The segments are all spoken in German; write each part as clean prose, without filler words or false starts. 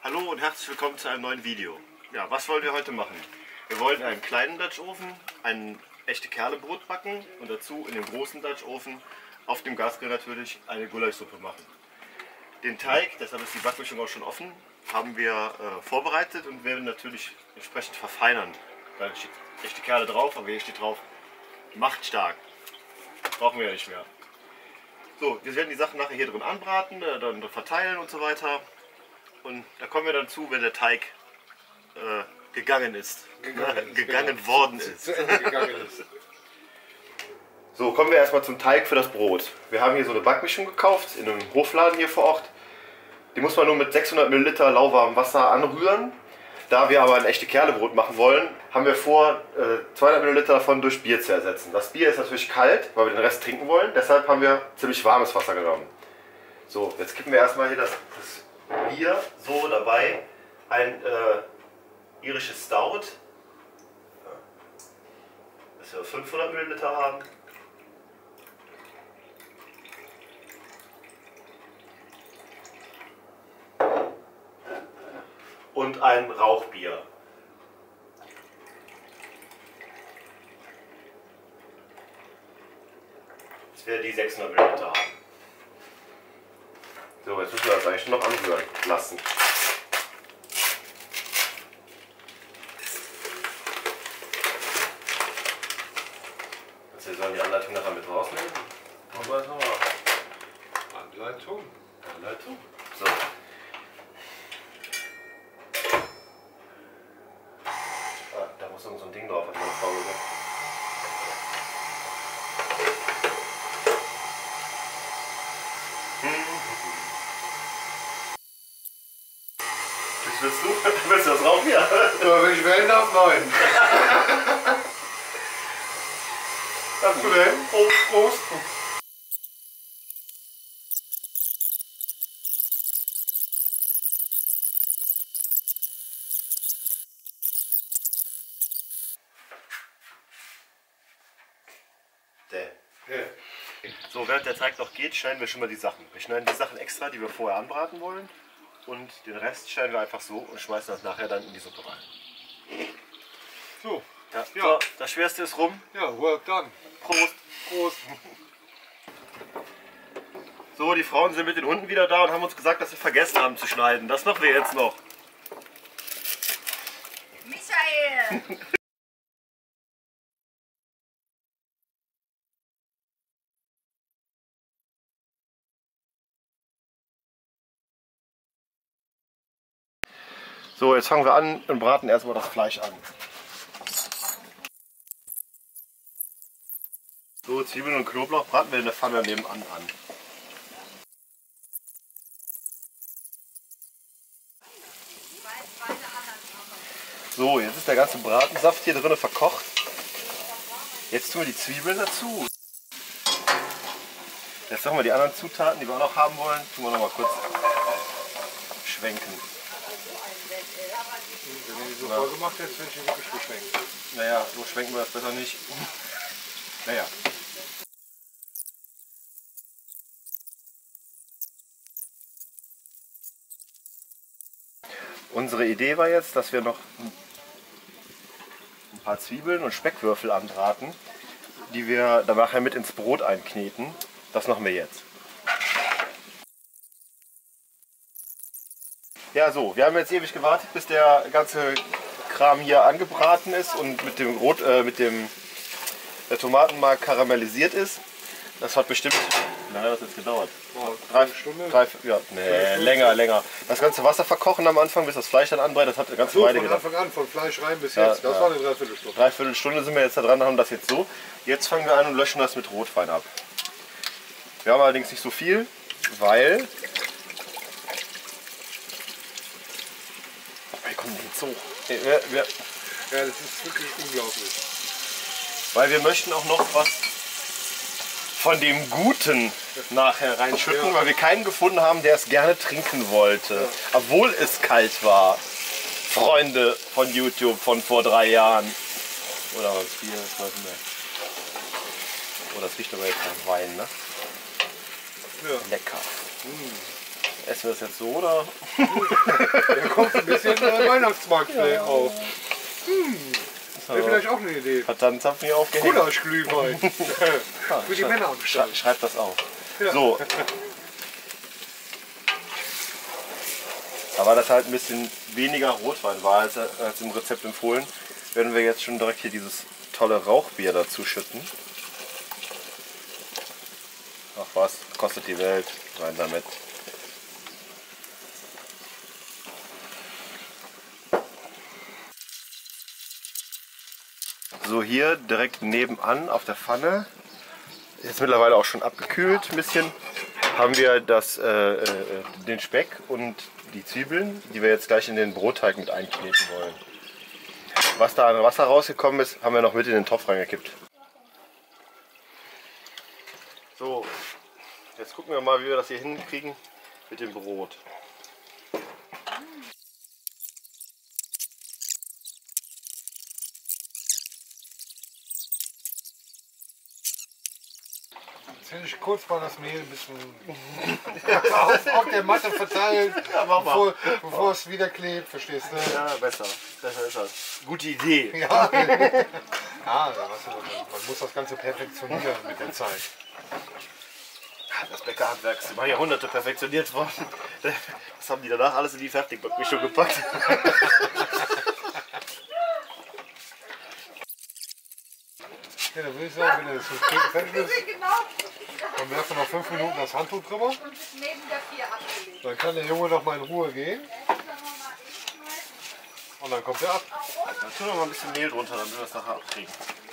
Hallo und herzlich willkommen zu einem neuen Video. Ja, was wollen wir heute machen? Wir wollen in einem kleinen Dutch Oven ein echte Kerlebrot backen und dazu in dem großen Dutch Oven auf dem Gasgrill natürlich eine Gulaschsuppe machen. Den Teig, deshalb ist die Backmischung auch schon offen, haben wir vorbereitet und werden natürlich entsprechend verfeinern. Da steht echte Kerle drauf, aber hier steht drauf, macht stark. Brauchen wir ja nicht mehr. So, wir werden die Sachen nachher hier drin anbraten, dann verteilen und so weiter. Und da kommen wir dann zu, wenn der Teig gegangen ist. Gegangen worden ist. Zu Ende gegangen ist. So, kommen wir erstmal zum Teig für das Brot. Wir haben hier so eine Backmischung gekauft, in einem Hofladen hier vor Ort. Die muss man nur mit 600 ml lauwarmem Wasser anrühren. Da wir aber ein echte Kerlebrot machen wollen, haben wir vor, 200 ml davon durch Bier zu ersetzen. Das Bier ist natürlich kalt, weil wir den Rest trinken wollen. Deshalb haben wir ziemlich warmes Wasser genommen. So, jetzt kippen wir erstmal hier das Bier so dabei. Ein irisches Stout, das wir 500 ml haben. Und ein Rauchbier. Dass wir die 600 ml haben. So, jetzt müssen wir das eigentlich nur noch anrühren lassen. Also wir sollen die Anleitung nachher mit rausnehmen. Anleitung. Anleitung. So. Da muss irgend so ein Ding drauf, hat meine Frau gesagt. Was willst du? Willst du das rauchen? Ja. Ja, wenn ich wählen darf, nein. Das Problem. Prost. So, während der Teig noch geht, schneiden wir schon mal die Sachen. Wir schneiden die Sachen extra, die wir vorher anbraten wollen. Und den Rest schneiden wir einfach so und schmeißen das nachher dann in die Suppe rein. So, Ja. Ja. So, das Schwerste ist rum. ja, work done. Prost. Prost. So, die Frauen sind mit den Hunden wieder da und haben uns gesagt, dass sie vergessen haben zu schneiden. Das machen wir jetzt noch. Michael! So, jetzt fangen wir an und braten erstmal das Fleisch an. So, Zwiebeln und Knoblauch braten wir in der Pfanne nebenan an. So, jetzt ist der ganze Bratensaft hier drin verkocht. Jetzt tun wir die Zwiebeln dazu. Jetzt machen wir die anderen Zutaten, die wir auch noch haben wollen, tun wir noch mal kurz schwenken. Wenn ihr die so voll gemacht hättet, hätte ich ihn wirklich geschwenkt. Naja, so schwenken wir das besser nicht. Naja. Unsere Idee war jetzt, dass wir noch ein paar Zwiebeln und Speckwürfel anbraten, die wir dann nachher mit ins Brot einkneten. Das machen wir jetzt. Ja, so, wir haben jetzt ewig gewartet, bis der ganze Kram hier angebraten ist und mit dem der Tomatenmark karamellisiert ist. Das hat bestimmt, wie lange hat das jetzt gedauert? Eine Stunde? Länger. Das ganze Wasser verkochen am Anfang, bis das Fleisch dann anbreitet, das hat eine ganze So, Weile von gedauert. Anfang an, von Fleisch rein bis jetzt. Das war eine Dreiviertelstunde. Dreiviertelstunde sind wir jetzt da dran, haben das jetzt so. Jetzt fangen wir an und löschen das mit Rotwein ab. Wir haben allerdings nicht so viel, weil... Wir kommen nicht so. Ja, das ist wirklich unglaublich. Weil wir möchten auch noch was von dem Guten nachher reinschütten, weil wir keinen gefunden haben, der es gerne trinken wollte, obwohl es kalt war. Freunde von YouTube von vor 3 Jahren. Oder was, 4, ich weiß nicht mehr. Oh, das riecht aber jetzt nach Wein, ne? Ja. Lecker. Essen wir das jetzt so oder? Ja, komm, Weihnachtsmarkt auf. Wäre vielleicht auch eine Idee. Hat dann einen Zapfen hier aufgehängt. Gulaschglühwein. Für die Männer am Start. Schreibt das auf. Ja. So. Aber das halt ein bisschen weniger Rotwein war als im Rezept empfohlen, werden wir jetzt schon direkt hier dieses tolle Rauchbier dazu schütten. Ach was, kostet die Welt. Rein damit. So, hier direkt nebenan auf der Pfanne, jetzt mittlerweile auch schon abgekühlt ein bisschen, haben wir den Speck und die Zwiebeln, die wir jetzt gleich in den Brotteig mit einkneten wollen. Was da an Wasser rausgekommen ist, haben wir noch mit in den Topf reingekippt. So, jetzt gucken wir mal, wie wir das hier hinkriegen mit dem Brot. Jetzt hätte ich kurz mal das Mehl ein bisschen auf der Matte verteilt, Ja, mach mal. bevor es wieder klebt, verstehst du? Ja, besser. Besser ist das. Gute Idee. Ja. Man muss das Ganze perfektionieren mit der Zeit. Das Bäckerhandwerk ist über Jahrhunderte perfektioniert worden. Das haben die danach alles in die Fertigbackmischung gepackt. Ja, dann würde ich sagen, wenn das fertig ist, dann werfen wir noch 5 Minuten das Handtuch drüber. Und neben der 4 abgelegt. Dann kann der Junge noch mal in Ruhe gehen. Und dann kommt er ab. Dann tun wir mal ein bisschen Mehl drunter, damit wir das nachher abkriegen.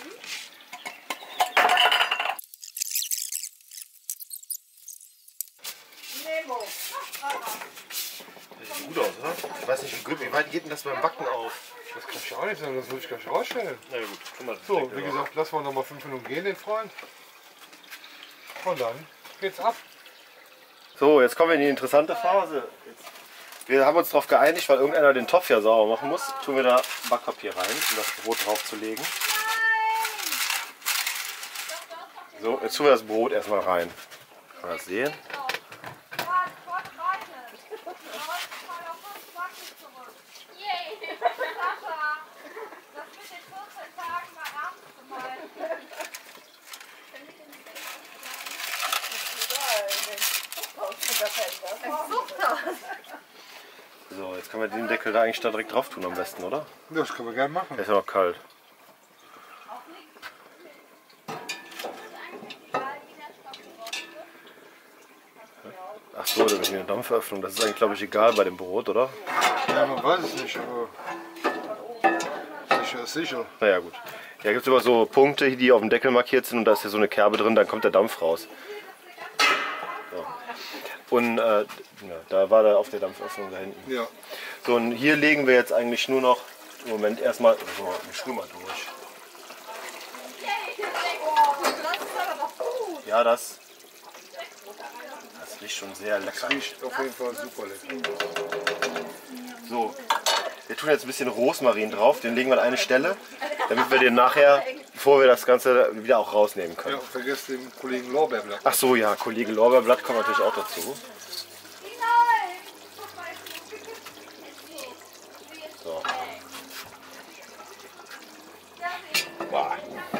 Nemo. Das sieht gut aus, oder? Ich weiß nicht, wie weit geht denn das beim Backen auf? Das kann ich auch nicht sagen, das würde ich gar nicht rausstellen. Na ja, gut, guck mal. So, wie gesagt, lassen wir noch mal 5 Minuten gehen, den Freund. Und dann geht's ab. So, jetzt kommen wir in die interessante Phase. Wir haben uns darauf geeinigt, weil irgendeiner den Topf ja sauber machen muss, tun wir da Backpapier rein, um das Brot drauf zu legen. So, jetzt tun wir das Brot erstmal rein. Kann man das sehen? So, jetzt können wir den Deckel da eigentlich da direkt drauf tun am besten, oder? Das können wir gerne machen. Der ist ja noch kalt. Ach so, da ist eine Dampföffnung. Das ist eigentlich, glaube ich, egal bei dem Brot, oder? Ja, man weiß es nicht, aber sicher ist sicher. Naja, gut. Ja, gibt es immer so Punkte, die auf dem Deckel markiert sind und da ist ja so eine Kerbe drin, dann kommt der Dampf raus. So. Und ja, da war der auf der Dampföffnung da hinten. Ja. So, und hier legen wir jetzt eigentlich nur noch im Moment erstmal. So, ich spüre mal durch. Ja, das riecht schon sehr lecker. Riecht auf jeden Fall super lecker. So, wir tun jetzt ein bisschen Rosmarin drauf, den legen wir an eine Stelle, damit wir den nachher, bevor wir das Ganze wieder auch rausnehmen können. Ja, vergesst den Kollegen Lorbeerblatt. Ach so, ja, Kollege Lorbeerblatt kommt natürlich auch dazu. So. Boah.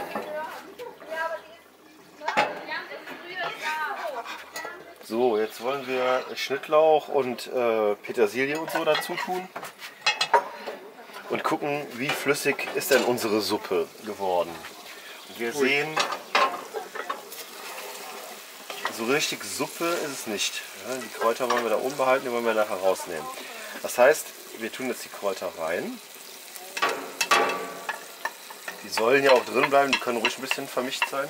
So, jetzt wollen wir Schnittlauch und Petersilie und so dazu tun. Und gucken, wie flüssig ist denn unsere Suppe geworden. Und wir sehen, so richtig Suppe ist es nicht. Ja, die Kräuter wollen wir da oben behalten, die wollen wir nachher rausnehmen. Das heißt, wir tun jetzt die Kräuter rein. Die sollen ja auch drin bleiben, die können ruhig ein bisschen vermischt sein.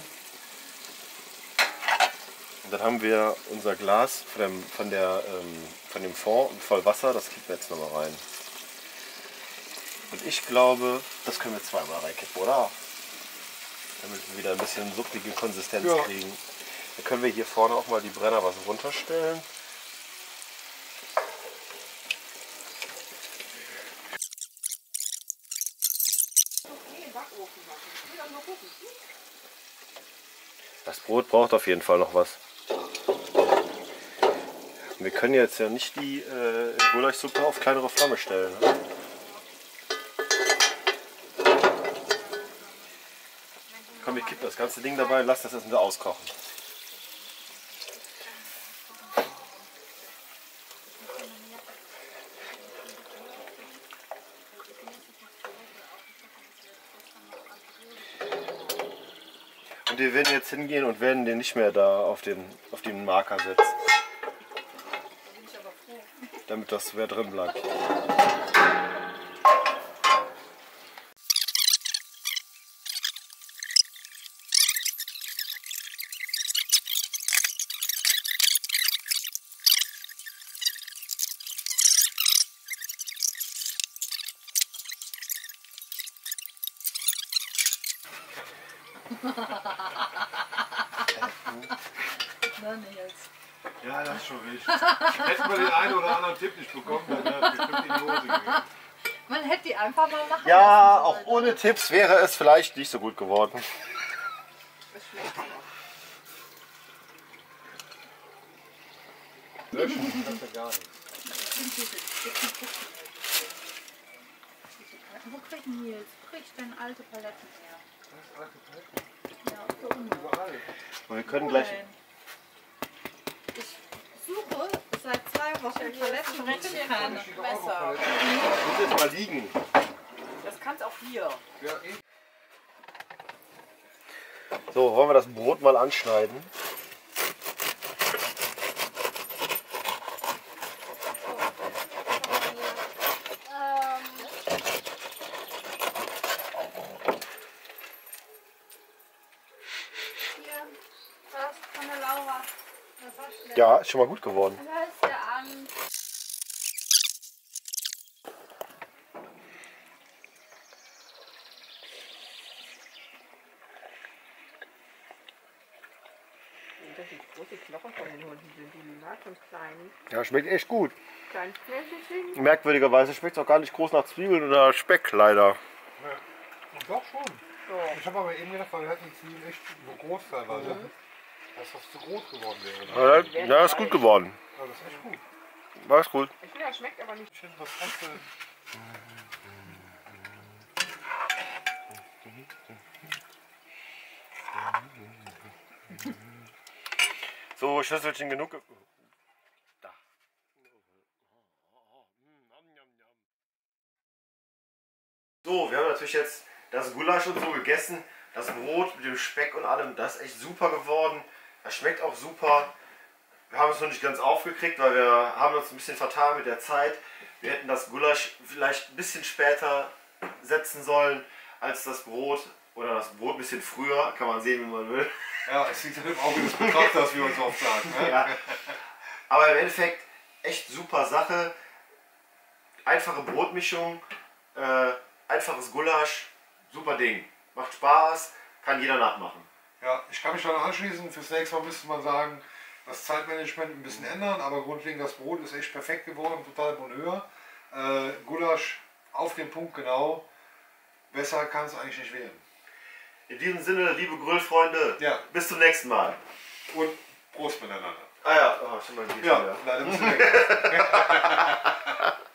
Und dann haben wir unser Glas von dem Fond voll Wasser, das kippen wir jetzt nochmal rein. Und ich glaube, das können wir zweimal reinkippen, oder? Damit wir wieder ein bisschen suppige Konsistenz kriegen. Dann können wir hier vorne auch mal die Brennerwasser runterstellen. Das Brot braucht auf jeden Fall noch was. Wir können jetzt ja nicht die Gulaschsuppe auf kleinere Flamme stellen. Ne? Komm, ich kippe das ganze Ding dabei und lass das erstmal auskochen. Und wir werden jetzt hingehen und werden den nicht mehr da auf den Marker setzen. Damit das wer drin bleibt. Ja, das ist schon richtig. Hätten wir den einen oder anderen Tipp nicht bekommen, dann wäre es bestimmt in die Hose gegangen. Man hätte die einfach mal machen Ja, lassen auch sollen. ohne Tipps wäre es vielleicht nicht so gut geworden. Das schmeckt aber. Löschen kannst du gar nicht. Wo kriegt Nils? Kriegst du denn alte Paletten her? Das alte Paletten. Ja, so unten. Überall. Und wir können gleich. Ich suche seit 2 Wochen Paletten und finde keine. Da steht doch auch noch Messer. Paletten. Muss jetzt mal liegen. Das kannst auch hier. Ja, eh. So, wollen wir das Brot mal anschneiden? Hier, das von der Laura. Was hast du denn? Ja, ist schon mal gut geworden. Da ist der an. Das sind große Knochen von den Hunden, sind die mag und kleinen, Ja, schmeckt echt gut. kleinen Fläschchen. Merkwürdigerweise schmeckt es auch gar nicht groß nach Zwiebeln oder Speck leider. Doch schon. Ich habe aber eben gedacht, weil wir hatten die Zwiebeln echt so groß teilweise, dass das zu groß geworden wäre. Ja, ist gut geworden. Aber das ist echt gut. War ist gut. Ich finde, das schmeckt aber nicht. Ich finde das Ganze. So, Schüsselchen genug. Da. So, wir haben natürlich jetzt das Gulasch und so gegessen. Das Brot mit dem Speck und allem, das ist echt super geworden. Das schmeckt auch super. Wir haben es noch nicht ganz aufgekriegt, weil wir haben uns ein bisschen vertan mit der Zeit. Wir hätten das Gulasch vielleicht ein bisschen später setzen sollen als das Brot. Oder das Brot ein bisschen früher, kann man sehen, wie man will. Ja, es liegt ja im Auge des Betrachters, wie wir uns oft sagen. Ne? Ja. Aber im Endeffekt echt super Sache. Einfache Brotmischung, einfaches Gulasch, super Ding. Macht Spaß, kann jeder nachmachen. Ja, ich kann mich daran anschließen. Fürs nächste Mal müsste man sagen, das Zeitmanagement ein bisschen ändern, aber grundlegend das Brot ist echt perfekt geworden, total Bonheur. Gulasch auf den Punkt genau. Besser kann es eigentlich nicht werden. In diesem Sinne, liebe Grillfreunde, Ja. bis zum nächsten Mal. Und Prost miteinander. Ah ja, oh, schon mal ein Bierchen, Ja, leider müssen wir weg.